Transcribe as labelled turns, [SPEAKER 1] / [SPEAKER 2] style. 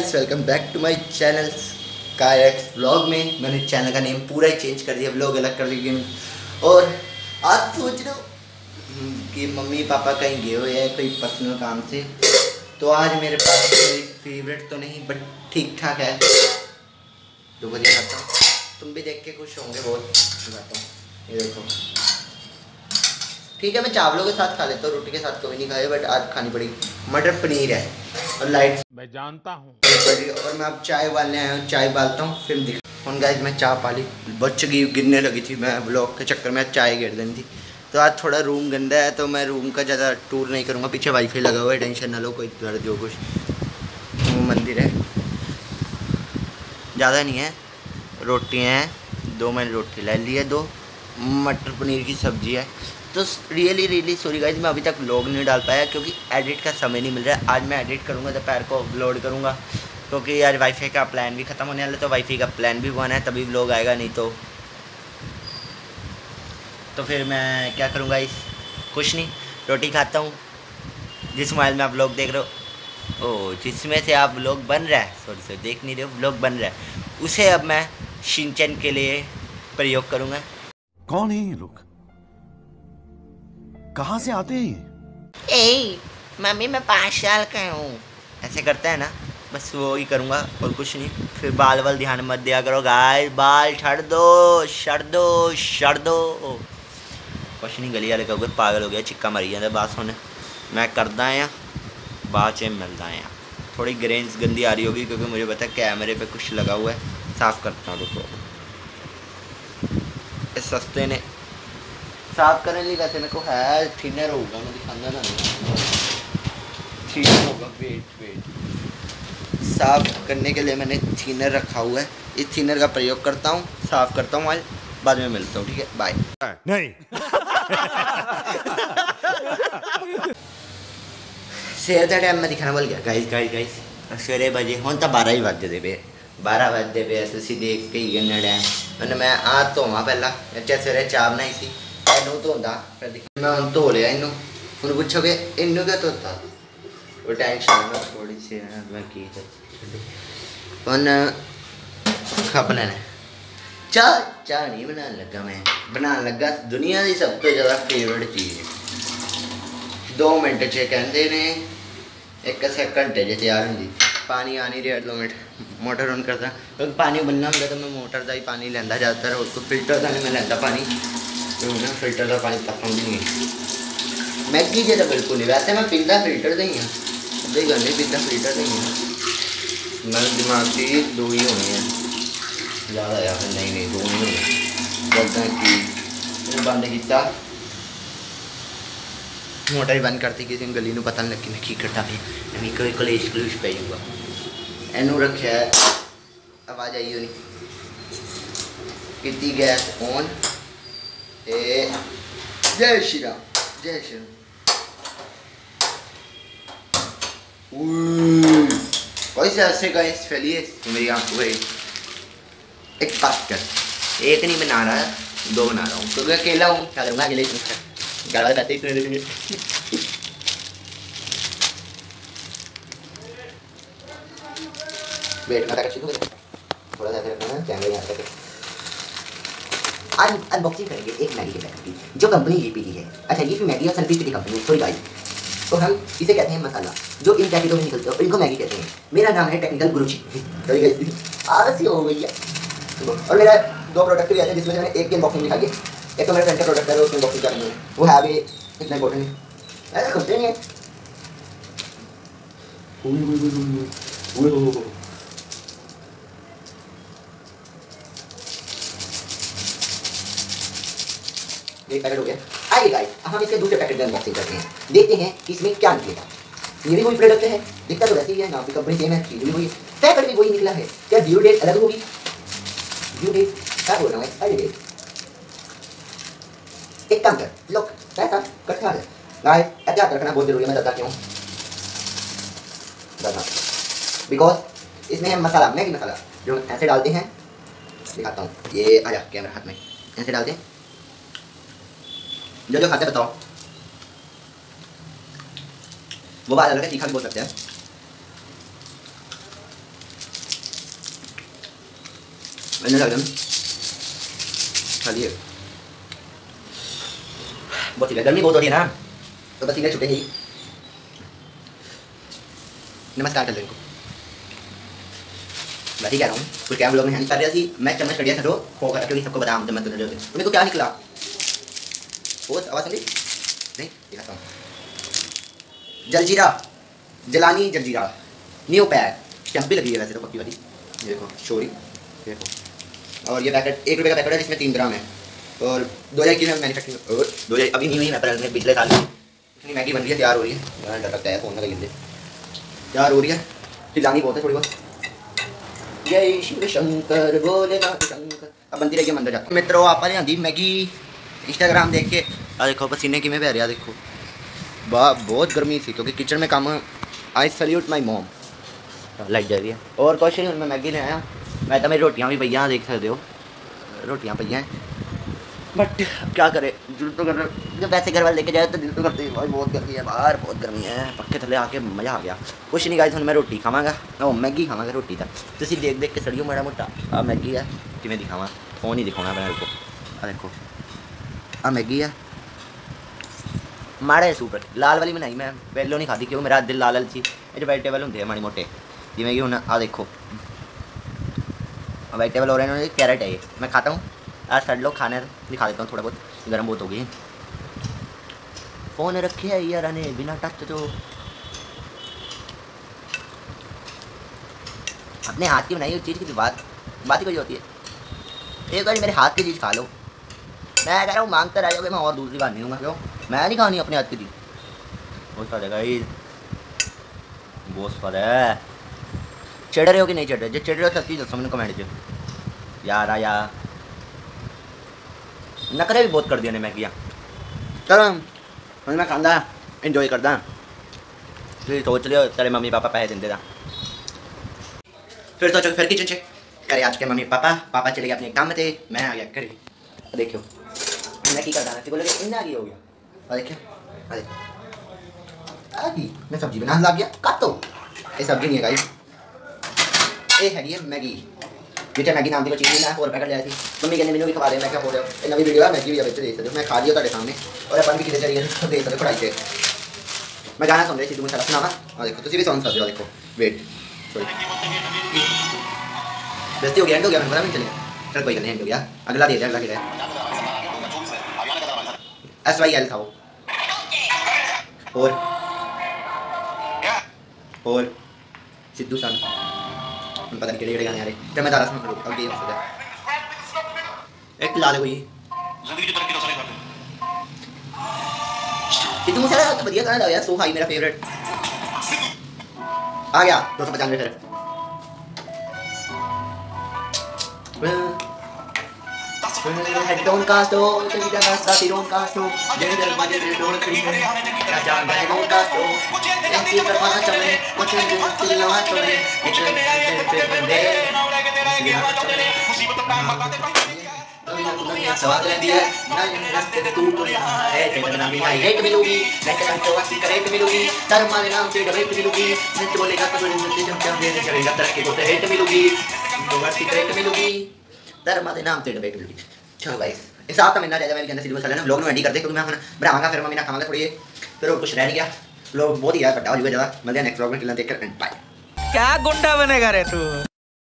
[SPEAKER 1] Guys, welcome back to my channel कायक्स vlog में। मैंने चैनल का नेम पूरा ही चेंज कर दिया, व्लॉग अलग कर दिया। और आज सोच रहा हूँ कि मम्मी पापा कहीं गए हुए हैं कोई पर्सनल काम से, तो आज मेरे पास कोई फेवरेट तो नहीं बट ठीक ठाक है, तो वो दिखाता हूँ। तुम भी देख के खुश होंगे बहुत। दिखाता हूँ, ये देखो। ठीक है, मैं चावलों के साथ खा लेता हूँ, रोटी के साथ कभी नहीं खाए, बट आज खानी पड़ी। मटर पनीर है और लाइट
[SPEAKER 2] मैं जानता हूँ।
[SPEAKER 1] और मैं अब चाय वालने आया हूँ, चाय बालता हूँ फिर दिखा। गाइस, मैं चाय पाली, बच्चे की गिरने लगी थी, मैं ब्लॉग के चक्कर में चाय गिर देनी थी। तो आज थोड़ा रूम गंदा है, तो मैं रूम का ज़्यादा टूर नहीं करूँगा। पीछे वाईफाई लगा हुआ है, टेंशन ना लो, कोई दर्द जो कुछ। वो मंदिर है, ज़्यादा नहीं है। रोटियाँ हैं, 2 मैंने रोटी ले ली है, 2 मटर पनीर की सब्ज़ी है। तो रियली सॉरी गाइस, मैं अभी तक व्लॉग नहीं डाल पाया क्योंकि एडिट का समय नहीं मिल रहा है। आज मैं एडिट करूँगा, दोपहर को अपलोड करूँगा, क्योंकि यार वाईफाई का प्लान भी ख़त्म होने वाला है, तो वाईफाई का प्लान भी हुआ है तभी व्लॉग आएगा, नहीं तो फिर मैं क्या करूँगा। कुछ नहीं, रोटी खाता हूँ। जिस मोबाइल में आप व्लॉग देख रहे हो, ओह जिसमें से आप व्लॉग बन रहा है, सॉरी देख नहीं रहे हो, व्लॉग बन रहा है, उसे अब मैं शिनचैन के लिए प्रयोग करूँगा।
[SPEAKER 3] कौन है ये लोग, कहाँ से आते हैं?
[SPEAKER 1] ए मम्मी, मैं 5 साल का हूँ, ऐसे करता है ना, बस वो ही करूँगा और कुछ नहीं। फिर बाल वाल ध्यान मत दिया करो गाइस, बाल छड़ दो। कुछ नहीं, गली वाले कहोगे पागल हो गया, चिक्का मरी जाता बात होने। मैं करदा या बाद च मिलता है। थोड़ी ग्रेन्स गंदी आ रही होगी क्योंकि मुझे पता है कैमरे पे कुछ लगा हुआ है। साफ़ करता हूँ, रुको। इस सस्ते ने साफ करने लिए वैसे मेरे को है थिनर होगा, मैं दिखाऊंगा ना, थिनर होगा। वेट साफ करने के लिए मैंने थिनर रखा हुआ है, इस थिनर का प्रयोग करता हूँ, साफ करता हूँ, बाद में मिलता हूँ, ठीक है, बाय।
[SPEAKER 3] नहीं।
[SPEAKER 1] शेयर द टाइम मैं दिखाना बोल गया गाइस सवेरे बजे हूँ तो 12 ही बजते पे, 12 बजते पे तुम देख के ही गन्ना डैम। मैंने मैं आ धोवा पहला, सवेरे चाह बनाई थी, इनू धोंदा, फिर मैं हम धो लिया इनू। हूँ पूछोगे इनू क्या धोता, वो टेंशन थोड़ी सी मैं की खप लेना। चाह नहीं बनाने लगा, मैं बनाने लगा दुनिया की सब तो ज़्यादा फेवरेट चीज़। 2 मिनट च कहते ने 1 घंटे च तैयार होंगी। पानी आ नहीं रहा, 2 मिनट मोटर ऑन करता, क्योंकि पानी बनना होंगे तो मैं मोटर का ही पानी लेंदा ज़्यादातर, उसको फिल्टर का नहीं मैं लेंदा पानी, तो ना फिल्टर का पानी पसंद ही नहीं। मैगी जो बिल्कुल नहीं, वैसे मैं पीता फिल्टर का ही हाँ, अभी घर नहीं पीता फिल्टर का ही हाँ। मैं दिमाग की 2 ही होनी है ज़्यादा यार, नहीं 2 नहीं होनी। बोलता कि बंद किया, मोटर ही बंद करती, किसी गली में पता नहीं लगी मैं की करता फिर नहीं, कोई कलेश पे हुआ एनू रखे। आवाज़ आई होनी कितनी, गैस ऑन। जय श्री राम, जय श्री राम। कैसे ऐसे गए चलिए, मेरी आंखों गई। एक बात कर, 1 नहीं बना रहा, 2 बना रहा हूँ क्योंकि अकेला हूँ, क्या करूँगा अकेले गाड़ा कहते इतने देखेंगे। वेट मैं थोड़ा सा रखना है, कैमरे यहाँ तक। आज अनबॉक्सिंग करेंगे एक मैगी के पैकेट की, जो कंपनी जीपी की है। अच्छा, ये मैगी और सनफिस्ट की कंपनी है, सॉरी गाइस। तो हम इसे कहते हैं मसाला, जो इन पैकेटों में निकलते हैं, और इनको मैगी कहते हैं। मेरा नाम है टेक्निकल गुरुजी, सॉरी गाइस, आलसी हो गई है। और मेरा 2 प्रोडक्ट भी आते हैं, जिसमें मैंने एक की अनबॉक्सिंग दिखाई है। एक तो मेरा फ्रेंड का प्रोडक्ट है, उसकी अनबॉक्सिंग करनी है, वो है भी इतना इंपॉर्टेंट है, ऐसा खुलते नहीं है। एक पैकेट हो गया। आइए गाइस, हम इसके दूसरे पैकेट की अनबॉक्सिंग करते हैं, देखते हैं कि इसमें क्या निकलेगा। ये भी वही प्रोडक्ट है, दिखता तो वैसे ही है, नाम की कंपनी सेम है, चीज़ भी वही, पैकेट भी वही निकला है। क्या ड्यू डेट अलग होगी? ड्यू डेट क्या बोल रहा हूँ, एक्सपायरी डेट। एक काम कर, लोग पैसा कट खा ले गाइस, एहतियात रखना बहुत जरूरी है। मैं बताता क्यों, बिकॉज इसमें है मसाला, मैगी मसाला, जो ऐसे डालते हैं, दिखाता हूँ, ये आया कैमरा हाथ में, ऐसे डालते हैं। जो खाते बताओ, वो बात अलग है, तीखा भी बोल सकते हैं। मैंने लगा खाली बहुत ही गर्मी बहुत हो रही है ना, तो बस इन्हें छुटे ही। नमस्कार कर लेंगे मैं कह रहा हूँ कुछ क्या लोग में कर रहा थी, मैं चम्मच कर दिया था तो होगा क्योंकि सबको बताऊँ तो मैं तुम्हें मेरे को क्या निकला वो आवाज़ सुनी नहीं दिखाता हूँ। जलजीरा जलानी जलजीरा न्यू पैक स्टैंप भी लगी है वैसे तो पक्की वाली, देखो शोरी देखो। और ये पैकेट 1 रुपये का पैकेट है जिसमें 3 ग्राम है और 2021 में मैन्युफैक्चरिंग और 2000 अभी नहीं हुई अप्रैल में पिछले साल में इतनी मैगी बन रही है, तैयार हो रही है। डर लगता है फोन लगा तैयार हो रही है, चिल्लानी बहुत है थोड़ी बहुत। जय शिव शंकर भोलेनाथ शंकर। अब बनती रही अंदर जाता मित्रों आप आती मैगी इंस्टाग्राम देख के देखो पसीने कि में बह रहा देखो बहुत गर्मी थी क्योंकि किचन में काम। I salute my mom light जा रही है और कुछ नहीं मैं मैगी ले आया। मैं तो मेरी रोटियाँ भी भैया देख सकते हो रोटियाँ भैया हैं बट क्या करे दिल तो कर जब वैसे घर वाले लेके जाए तो दिल तो करते भाई बहुत गर्मी है बाहर बहुत गर्मी है। पक्के थले आके मज़ा आ गया। कुछ नहीं गाइस मैं रोटी खावांगा ओ मैगी खावांगा रोटी तक तुम देख देख के सड़ियो माड़ा मोटा आ मैगी है कि मैं दिखावा फोन ही दिखाना मेरे को। आ देखो आ मैगी है माड़ा सूप लाल वाली बनाई मैं पहले नहीं खाती क्योंकि मेरा दिल लाल लाल थी। जो वेजिटेबल होंगे माड़ी मोटे जिमें कि हूँ आ देखो वेजिटेबल हो रहे हैं कैरेट है ये मैं खाता हूँ। आज सड़ लो खाने दिखा देता हूँ थोड़ा बहुत गर्म बहुत हो गई। फ़ोन रखे है यार ने बिना टच तो अपने हाथ की बनाई हुई चीज़ की बात ही कोई होती है। एक बार मेरे हाथ की चीज़ खा लो मैं कह रहा हूँ मांगता रह जाओगे मैं और दूसरी बार नहीं दूँगा क्यों मैं नहीं खानी अपने हाथ की चीज़। बहुत सारे गाइस बहुत सारे चढ़ रहे हो कि नहीं चढ़ रहे जो चढ़ रहे हो सच्ची दसो मैंने कमेंट च यार आया नखरे भी बहुत कर दिए ने मैगियाँ चलो मैं खादा इंजॉय करदा तुम सोच लियो तेरे मम्मी पापा पैसे देंगे फिर सोचो फिर किचन से करे आज के मम्मी पापा चले गए अपने काम थे मैं आ गया करे देखियो मैं की करदा बोले इन्ना आ गया हो गया देखियो अरे मैं सब्जी बनाने लग गया काटो ये सब्जी नहीं है गाइस ये हैगी है मैगी जिसे मैगी नाम की कोई चीज़ मैं और पैकेट लिया थी मम्मी कहने मैंने भी खवा रहे मैं क्या हो रहा है नवी वीडियो है मैगी भी देख सकते हो मैं खा लिया तेरे सामने और अपन भी कितने चाहिए देख सकते पढ़ाई से मैं गाना सुन रही थी तुम्हें सुनावा और देखो तुम भी सुन सकते हो देखो वेट सॉरी बेस्ती हो गया एंड हो गया मैं पता नहीं चलेगा चल कोई नहीं एंड हो गया अगला दे दे अगला क्या है SYL था वो और सिद्धू सन पता नहीं केड़े गाने आ रहे जब मैं दारा सुन रहा हूं अब ये हो सकता एक ला दे कोई जिंदगी की तरक्की तो सारे करते सिद्धू मूसेवाला का बढ़िया गाना लगा यार सो हाई मेरा फेवरेट आ गया 295 फिर हेडोन कास्टो तेरी जगह साथीरों कास्टो जेडर बाजे डोर खड़ी है राजा बैगों कास्टो एक ही करवाना चले कुछ दिल लवा चले एक पे बंदे मुसीबत का बताते दुनिया सवाल दे दिया ना रास्ते तू तो यहाँ है तेरे नाम में हेट मिलूगी लेके संतो वासी करेट मिलूगी तर मारे नाम से डबेट मिलूगी सच बोलेगा तो जिंदगी जम मेरे चलेगा तरक्की को हेट मिलूगी तो वासी करेट मिलूगी तर मारे नाम से डबेट मिलूगी। चलो गाइस इस साथ में ना जाएगा मेरे कहने से मसाला ना व्लॉग में एडिट कर दे क्योंकि मैं बनाऊंगा फिर मम्मी ना खाऊंगा थोड़ी फिर कुछ रह नहीं गया व्लॉग बहुत ही यार कटा हो जाएगा। मिलते हैं नेक्स्ट व्लॉग में, देख कर बाय।
[SPEAKER 2] क्या गुंडा बनेगा रे तू।